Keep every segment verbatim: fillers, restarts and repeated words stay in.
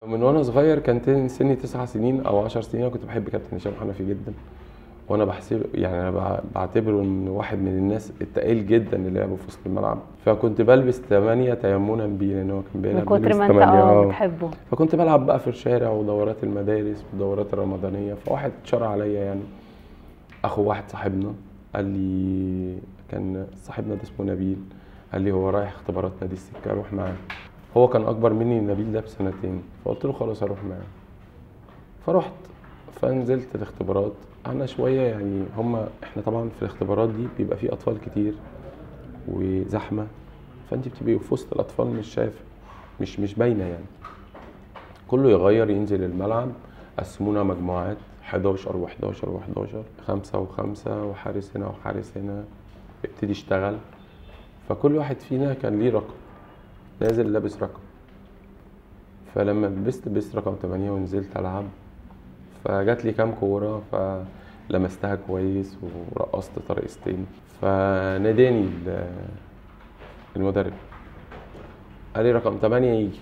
من وانا صغير كان سني تسع سنين او عشر سنين، انا كنت بحب كابتن هشام حنفي جدا، وانا بحسب يعني انا بعتبره ان واحد من الناس التقيل جدا اللي لعبوا في وسط الملعب. فكنت بلبس ثمانية تيمنا بيه لان هو كان من بيلعب كتر بيلبس ما انت ثمانية. اه اه بتحبه. فكنت بلعب بقى في الشارع ودورات المدارس والدورات الرمضانيه، فواحد اتشرع عليا يعني اخو واحد صاحبنا، قال لي كان صاحبنا ده اسمه نبيل، قال لي هو رايح اختبارات نادي السكه روح معاه. هو كان اكبر مني نبيل ده بسنتين، فقلت له خلاص اروح معاه. فرحت فنزلت الاختبارات. انا شويه يعني هما احنا طبعا في الاختبارات دي بيبقى في اطفال كتير وزحمه، فانت بتبقي في وسط الاطفال مش شايف، مش مش باينه يعني. كله يغير ينزل الملعب، قسمونا مجموعات حداشر وحداشر وحداشر، خمسة وخمسة وحارس هنا وحارس هنا، ابتدي اشتغل. فكل واحد فينا كان ليه رقم، نازل لابس رقم. فلما لبست لبست رقم تمانية ونزلت العب، فجات لي كام كوره فلمستها كويس ورقصت ترقصتين، فناداني المدرب قال لي رقم تمانية يجي.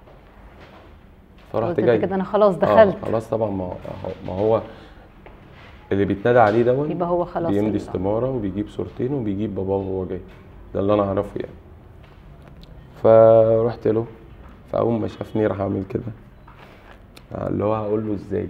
فرحت قلت جاي كده انا خلاص اه دخلت. خلاص طبعا، ما هو ما هو اللي بيتنادى عليه دون يبقى هو خلاص بيمضي ال- استمارة وبيجيب صورتين وبيجيب باباه وهو جاي، ده اللي انا اعرفه يعني. فرحت له، فاول ما شافني راح اعمل كده، اللي هو هقول له ازاي،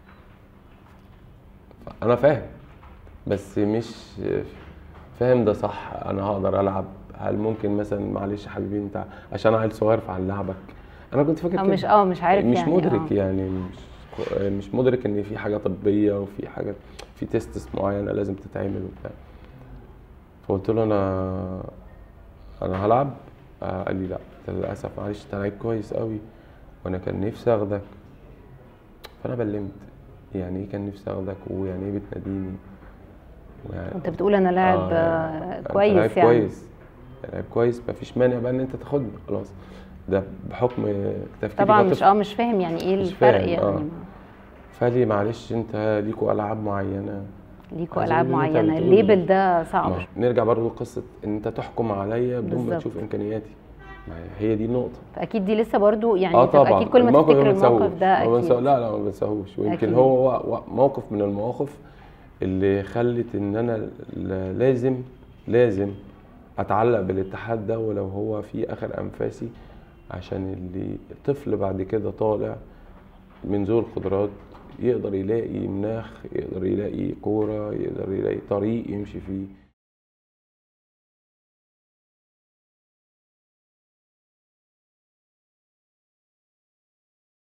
انا فاهم بس مش فاهم ده صح، انا هقدر العب؟ هل ممكن مثلا معلش يا حبيبي انت عشان عيل صغير فهنلعبك؟ انا كنت فاكر او كده، مش اه مش عارف مش يعني اه مدرك يعني مش مش مدرك ان في حاجه طبيه وفي حاجه، في تيستس معينه لازم تتعمل وبتاع. فقلت له انا انا هلعب. آه قال لي لا للاسف معلش انت لعيب كويس قوي وانا كان نفسي اخدك. فانا بلمت يعني ايه كان نفسي اخدك ويعني ايه بتناديني، ويعني انت بتقول انا لاعب اه يعني آه، انت لعيب كويس يعني. كويس، لعيب كويس مفيش مانع بقى ان انت تاخدني خلاص. ده بحكم تفكيري طبعا مش كطفل اه مش فاهم يعني ايه مش الفرق فاهم. اه يعني. فقال لي معلش انت ليكوا العاب معينه. ليكوا عايز اقول العاب اللي انت معينه، بتقوله ده، الليبل ده صعب ما شوية. نرجع برضه لقصه ان انت تحكم عليا بدون ما بالظبط. تشوف امكانياتي، ما هي دي النقطه. فاكيد دي لسه برضو اه يعني، طب طبعا اكيد كل ما الموقف ده ما تفتكر الموقف بنساهوش، ده ما بنساه، اكيد. لا لا ما بنساهوش، ويمكن اكيد. هو و- و- موقف من المواقف اللي خلت ان انا ل- لازم لازم اتعلق بالاتحاد ده ولو هو في اخر انفاسي، عشان اللي الطفل بعد كده طالع من ذوي القدرات يقدر يلاقي مناخ، يقدر يلاقي كورة، يقدر يلاقي طريق يمشي فيه.